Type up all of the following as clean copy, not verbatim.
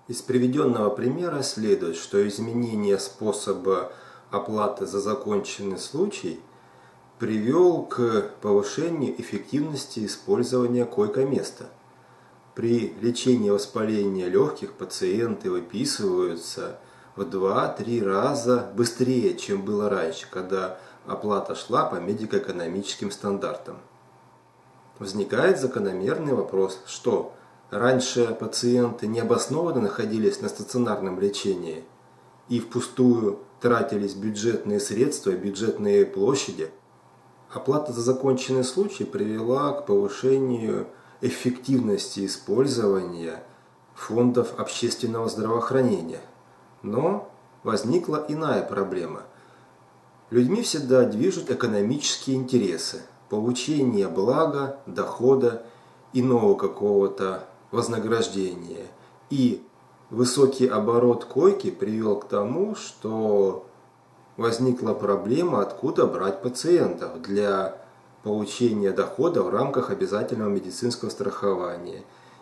Из приведенного примера следует, что изменение способа оплаты за законченный случай привел к повышению эффективности использования койко-места. При лечении воспаления легких пациенты выписываются в 2-3 раза быстрее, чем было раньше, когда оплата шла по медико-экономическим стандартам. Возникает закономерный вопрос, что раньше пациенты необоснованно находились на стационарном лечении и впустую тратились бюджетные средства и бюджетные площади. Оплата за законченный случай привела к повышению эффективности использования фондов общественного здравоохранения. Но возникла иная проблема. Людьми всегда движут экономические интересы, получение блага, дохода, иного какого-то вознаграждения. И высокий оборот койки привел к тому, что возникла проблема, откуда брать пациентов для получения дохода в рамках обязательного медицинского страхования.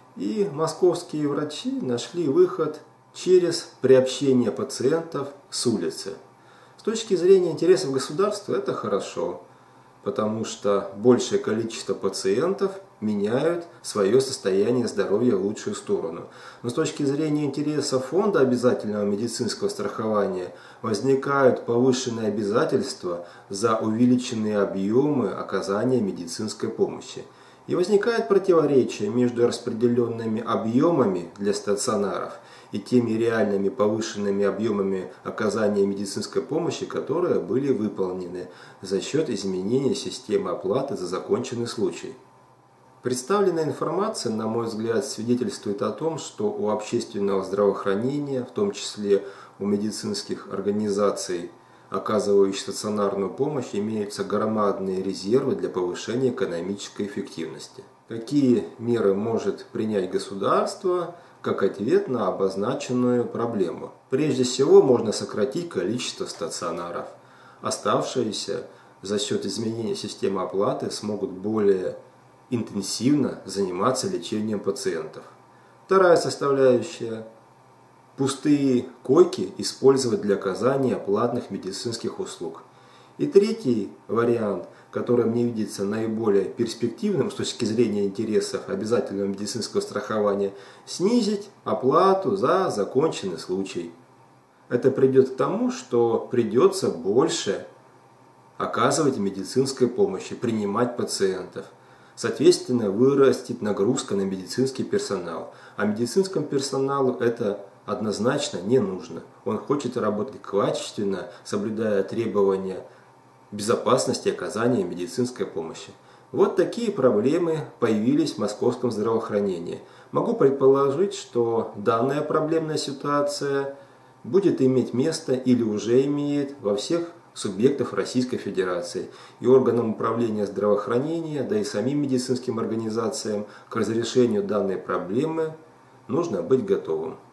И московские врачи нашли выход через приобщение пациентов с улицы. С точки зрения интересов государства это хорошо, потому что большее количество пациентов меняют свое состояние здоровья в лучшую сторону. Но с точки зрения интересов фонда обязательного медицинского страхования возникают повышенные обязательства за увеличенные объемы оказания медицинской помощи. И возникает противоречие между распределенными объемами для стационаров и теми реальными повышенными объемами оказания медицинской помощи, которые были выполнены за счет изменения системы оплаты за законченный случай. Представленная информация, на мой взгляд, свидетельствует о том, что у общественного здравоохранения, в том числе у медицинских организаций, оказывающих стационарную помощь, имеются громадные резервы для повышения экономической эффективности. Какие меры может принять государство как ответ на обозначенную проблему? Прежде всего, можно сократить количество стационаров. Оставшиеся за счет изменения системы оплаты смогут более интенсивно заниматься лечением пациентов. Вторая составляющая – пустые койки использовать для оказания платных медицинских услуг. И третий вариант, который мне видится наиболее перспективным с точки зрения интересов обязательного медицинского страхования – снизить оплату за законченный случай. Это приведет к тому, что придется больше оказывать медицинской помощи, принимать пациентов. Соответственно, вырастет нагрузка на медицинский персонал. А медицинскому персоналу это однозначно не нужно. Он хочет работать качественно, соблюдая требования безопасности оказания медицинской помощи. Вот такие проблемы появились в московском здравоохранении. Могу предположить, что данная проблемная ситуация будет иметь место или уже имеет во всех субъектов Российской Федерации. И органам управления здравоохранения, да и самим медицинским организациям к разрешению данной проблемы нужно быть готовым.